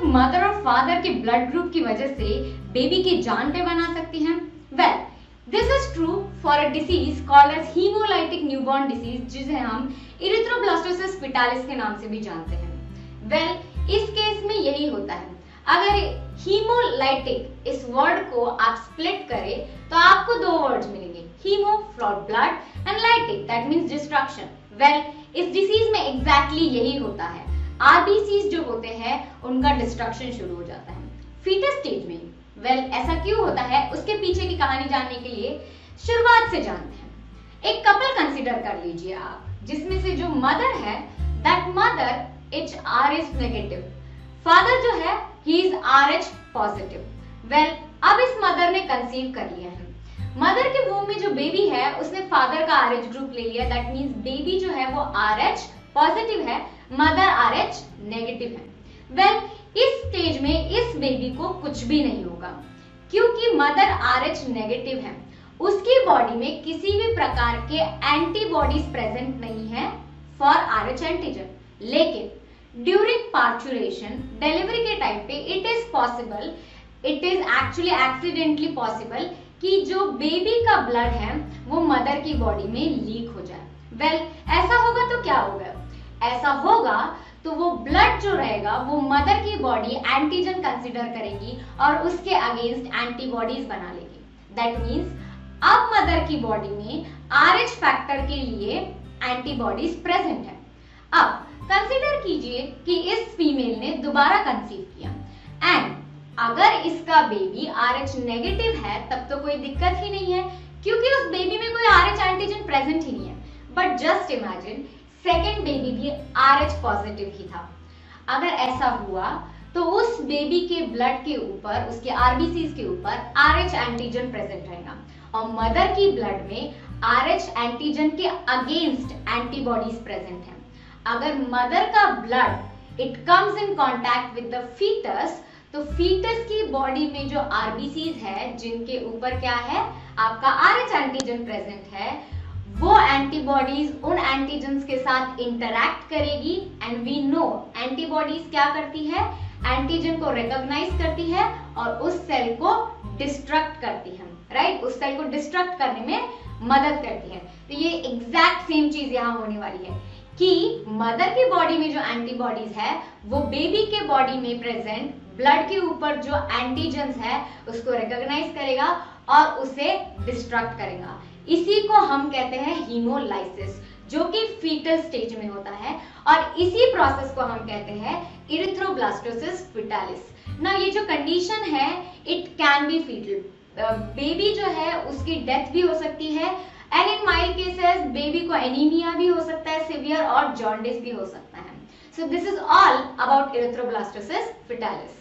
Mother और father के blood group की वजह से बेबी की जान पे बना सकती हैं? Well, this is true for a disease called as haemolytic newborn disease, जिसे हम इरिथ्रोब्लास्टोसिस फिटालिस के नाम से भी जानते हैं। वेल, इस केस में यही होता है। अगर हीमोलाइटिक इस वर्ड को आप स्प्लिट करें तो आपको दो वर्ड्स मिलेंगे, haemo for blood and lytic that means destruction. Well, इस डिसीज में एग्जैक्टली यही होता है। आरबीसीज जो होते हैं उनका डिस्ट्रक्शन शुरू हो जाता है फीटस स्टेज में। वेल, ऐसा क्यों होता है उसके पीछे की कहानी जानने के लिए शुरुआत से जानते हैं। एक कपल कंसीडर कर लीजिए आप, जिसमें से जो मदर है that mother is RH negative, father जो है he is RH positive. Well, अब इस मदर ने कंसीव कर लिया है। मदर के वूम में जो बेबी है उसने फादर का RH ग्रुप ले लिया, दैट मींस बेबी जो है वो RH पॉजिटिव है, मदर RH नेगेटिव है। वेल, इस स्टेज में इस बेबी को कुछ भी नहीं होगा क्योंकि मदर RH नेगेटिव है, उसकी बॉडी में किसी भी प्रकार के एंटीबॉडीज प्रेजेंट नहीं है फॉर RH एंटीजन। लेकिन ड्यूरिंग पार्चुरेशन, डिलीवरी के टाइम पे it is possible, it is actually accidentally possible कि जो बेबी का ब्लड है वो मदर की बॉडी में लीक हो जाए। वेल, ऐसा होगा तो क्या होगा? ऐसा होगा तो वो ब्लड जो रहेगा वो मदर की बॉडी एंटीजन कंसीडर करेगी और उसके अगेंस्ट एंटीबॉडीज बना लेगी। दैट मींस अब मदर की बॉडी में RH फैक्टर के लिए एंटीबॉडीज प्रेजेंट है। अब कंसीडर कीजिए कि इस फीमेल ने दोबारा कंसीव किया एंड अगर इसका बेबी RH नेगेटिव है तब तो कोई दिक्कत ही नहीं है क्योंकि उस बेबी में कोई RH एंटीजन प्रेजेंट ही नहीं है। But just imagine second baby भी RH पॉजिटिव ही था। अगर ऐसा हुआ तो उस बेबी के ब्लड के ऊपर, उसके आरबीसीज के ऊपर RH एंटीजन प्रेजेंट रहेगा और मदर की ब्लड में RH एंटीजन के अगेंस्ट एंटीबॉडीज प्रेजेंट है। अगर मदर का blood it comes in contact with the foetus, तो फीटस की बॉडी में जो आरबीसीज है जिनके ऊपर क्या है आपका RH एंटीजन प्रेजेंट है, वो एंटीबॉडीज उन एंटीजन्स के साथ इंटरैक्ट करेगी एंड वी नो एंटीबॉडीज क्या करती है, एंटीजन को रिकॉग्नाइज करती है और उस सेल को डिस्ट्रक्ट करती है, राइट? उस सेल को डिस्ट्रक्ट करने में मदद करती है। तो ये एग्जैक्ट सेम चीज यहाँ होने वाली है कि मदर की बॉडी में जो एंटीबॉडीज है वो बेबी के बॉडी में प्रेजेंट ब्लड के ऊपर जो एंटीजन्स है उसको रिकॉग्नाइज करेगा और उसे डिस्ट्रक्ट करेगा। इसी को हम कहते हैं हीमोलाइसिस, जो कि फीटल स्टेज में होता है और इसी प्रोसेस को हम कहते हैं इरिथ्रोब्लास्टोसिस फिटालिस। ना ये जो कंडीशन है it can be foetal, baby जो है उसकी डेथ भी हो सकती है and in mild cases baby को एनीमिया भी हो सकता है सिवियर और जॉन्डिस भी हो सकता है। So this is all about erythroblastosis fetalis.